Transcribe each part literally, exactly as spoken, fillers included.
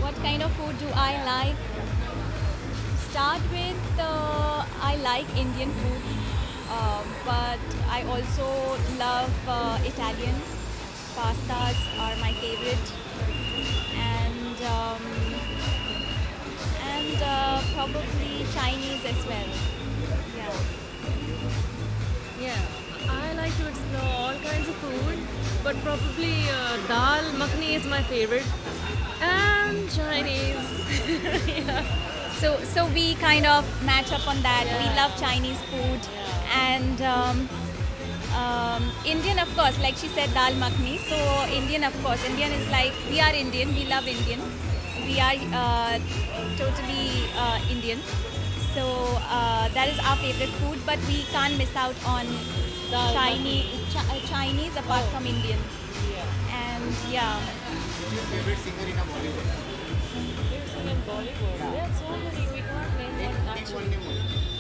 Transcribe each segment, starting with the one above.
What kind of food do I like? Start with uh, I like Indian food, um, but I also love uh, Italian. Pastas are my favorite, and um, and uh, probably Chinese as well. Yeah. Yeah, I like to explore all kinds of food, but probably uh, dal makhni is my favorite, and Chinese. Yeah. So so we kind of match up on that. We Yeah. love Chinese food, and um, um, Indian, of course, like she said, dal makhni. So Indian, of course, Indian is like we are Indian. We love Indian. We are uh, totally uh, Indian. So uh, that is our favorite food, but we can't miss out on Dal Chinese Ch- uh, Chinese apart from Indian. Yeah. And yeah, Who's your favorite singer in a Bollywood? Music in Bollywood. There are so many. We can't name Take, one take one actually. name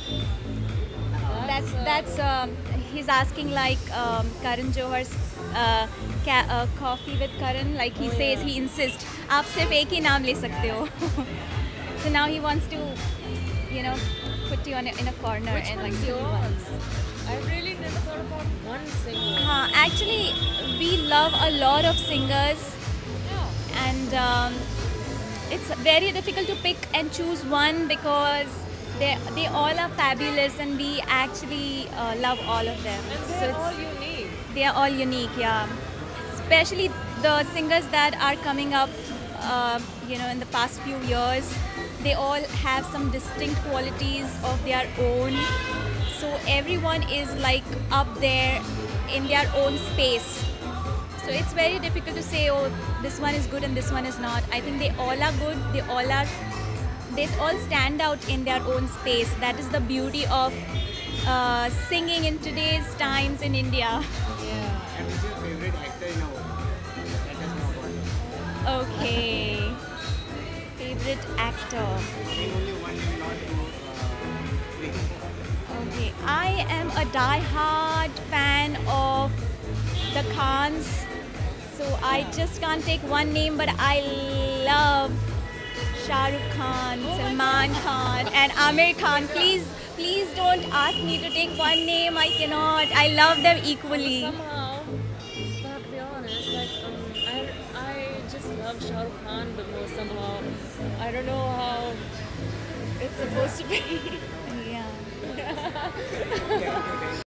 only. that's uh, that's um, he's asking like um, Karan Johar's uh, ca- uh, coffee with Karan. Like he Oh, says, yeah. he insists, आप सिर्फ एक ही नाम ले सकते हो. So now he wants to, you know, put you on a, in a corner Which and like one's give you one. yours? I really never thought about one singer. Uh, actually, we love a lot of singers, Yeah. and um, it's very difficult to pick and choose one because they they all are fabulous, and we actually uh, love all of them. And So they're it's, all unique. they are all unique, yeah. Especially the singers that are coming up, uh, you know, in the past few years, they all have some distinct qualities of their own. So everyone is like up there in their own space. So it's very difficult to say, oh, this one is good and this one is not. I think they all are good. They all are. They all stand out in their own space. That is the beauty of uh, singing in today's times in India. Yeah. And who's your favorite actor in a Bollywood? Let us know about it. Okay. Favorite actor. Take only one name, not two. Uh, three. Okay. I am a die-hard fan of the Khans. So I just can't take one name, but I love Shah Rukh Khan, Salman Khan, and Amir Khan. Please, please don't ask me to take one name. I cannot. I love them equally. Somehow, but to be honest, like um, I, I just love Shah Rukh Khan the most somehow. I don't know how it's supposed to be. Yeah. Thank you, thank you.